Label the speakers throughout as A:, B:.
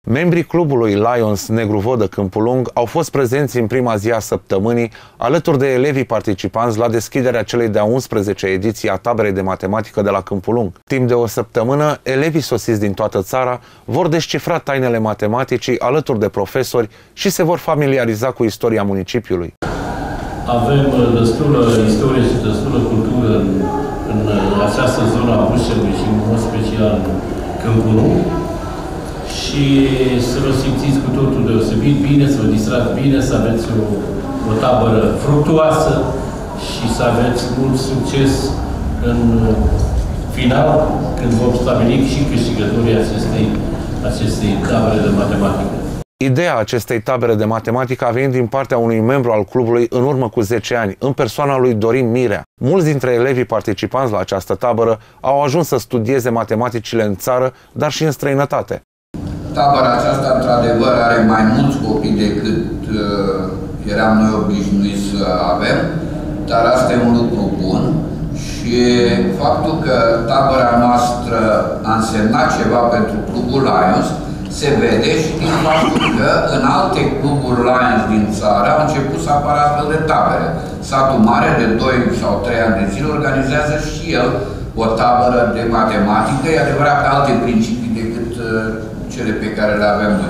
A: Membrii clubului Lions Negru Vodă Câmpul Lung au fost prezenți în prima zi a săptămânii, alături de elevii participanți la deschiderea celei de-a 11-a ediții a taberei de matematică de la Câmpul Lung. Timp de o săptămână, elevii sosiți din toată țara vor descifra tainele matematicii alături de profesori și se vor familiariza cu istoria municipiului.
B: Avem destulă istorie și destulă cultură în această zonă a Bușelui și în mod special în Câmpul Lung. Și să vă simțiți cu totul deosebit bine, să vă distrați bine, să aveți o tabără fructuoasă și să aveți mult succes în final, când vom stabili și câștigătorii acestei tabere de matematică.
A: Ideea acestei tabere de matematică a venit din partea unui membru al clubului în urmă cu 10 ani, în persoana lui Dorin Mirea. Mulți dintre elevii participanți la această tabără au ajuns să studieze matematicile în țară, dar și în străinătate.
C: Tabăra aceasta, într-adevăr, are mai mulți copii decât eram noi obișnuiți să avem, dar asta e un lucru bun și faptul că tabăra noastră a însemnat ceva pentru clubul Lions se vede și din faptul că în alte cluburi Lions din țară au început să apară astfel de tabere. Satul Mare, de 2 sau 3 ani de zile, organizează și el o tabără de matematică, e adevărat pe alte principii decât cele pe care le avem noi.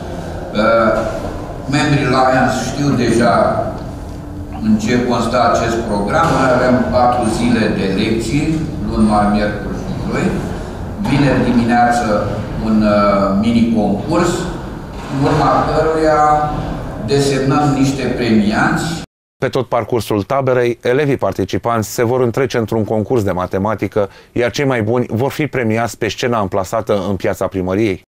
C: Membrii Lions știu deja în ce constă acest program. Noi avem 4 zile de lecții, luni, marți, miercuri și joi. Vineri dimineață un mini-concurs, în urma căruia desemnăm niște premianți.
A: Pe tot parcursul taberei, elevii participanți se vor întrece într-un concurs de matematică, iar cei mai buni vor fi premiați pe scena amplasată în piața primăriei.